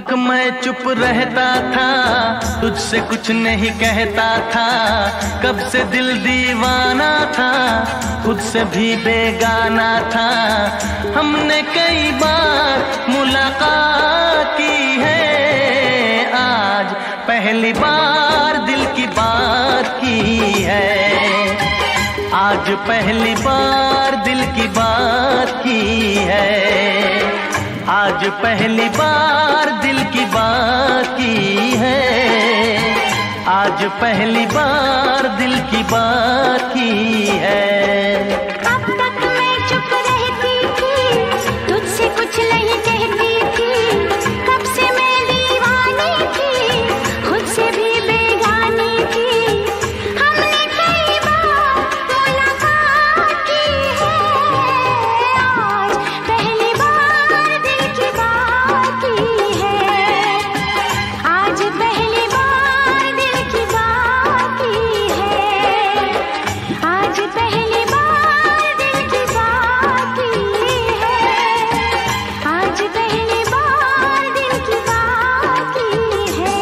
तक मैं चुप रहता था, तुझसे कुछ नहीं कहता था। कब से दिल दीवाना था, खुद से भी बेगाना था। हमने कई बार मुलाकात की है, आज पहली बार दिल की बात की है। आज पहली बार दिल की बात की है। आज पहली बार दिल की बात की है। आज पहली बार दिल की बात की है। अब तक मैं चुप रहती थी, तुझसे कुछ नहीं कहती थी। कब से मैं दीवानी थी, खुद से भी बेगानी थी। हमने कई बार मुलाकात की है, आज पहली बार दिल की बात की है। आज पहली बार दिल की बात की है। आज पहली बार दिल की बात की है। आज पहली बार दिल की बात की है।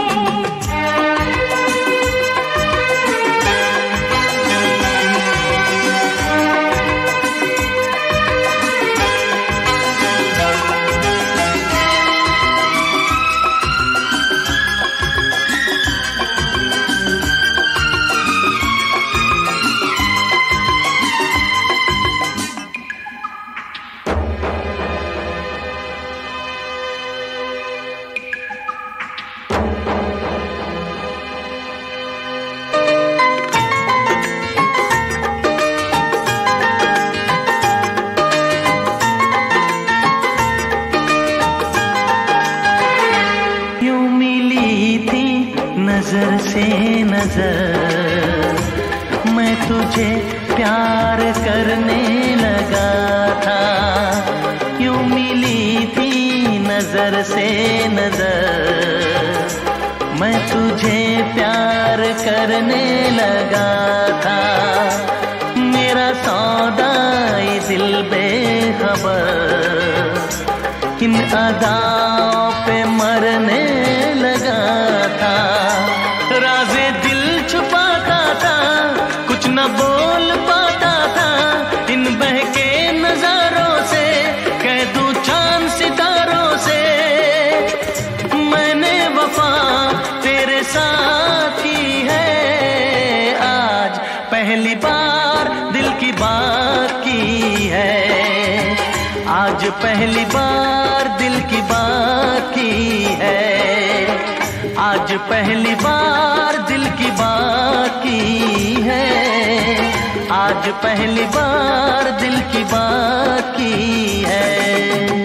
यूं मिली थी नजर से नजर, मैं तुझे प्यार करने लगा था। यूं मिली थी नजर से नजर, मैं तुझे प्यार करने लगा था। मेरा सौदा ये दिल बेखबर, इन अदाओं पे मरने लगा था। राज़े दिल छुपाता था, कुछ न बोल पाता था। इन बहके नजारों से कह दूं चांद सितारों से, मैंने वफा तेरे साथ की है। आज पहली बार दिल की बात की है। आज पहली बार दिल की बात की है। आज पहली बार दिल की बात की है। आज पहली बार दिल की बात की है।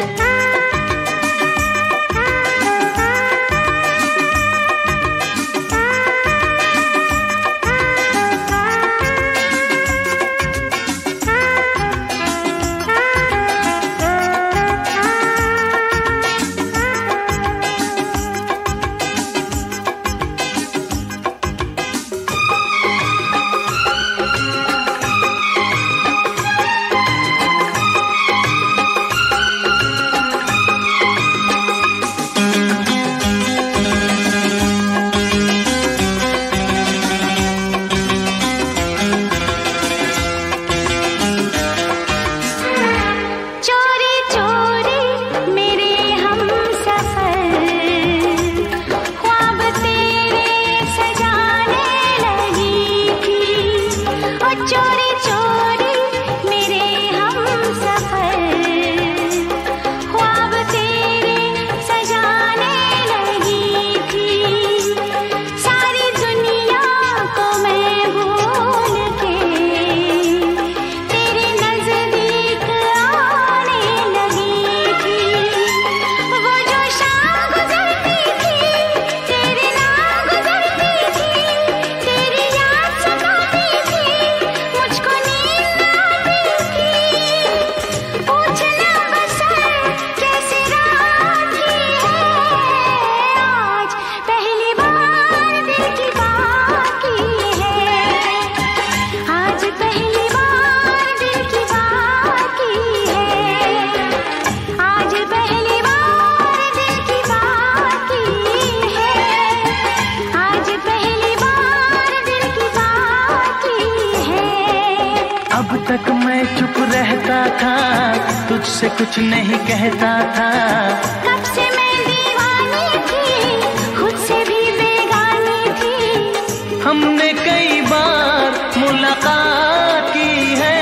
तुझसे कुछ नहीं कहता था। कब से मैं दीवानी थी, खुद से भी बेगानी थी। हमने कई बार मुलाकात की है,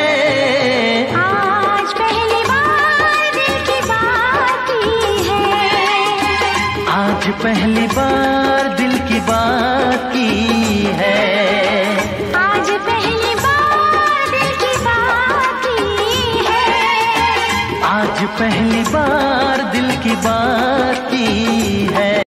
आज पहली बार दिल की बात की है। आज पहली बार दिल की बात की है। आज पहली बार दिल की बात की है। आज पहली बार दिल की बात की है।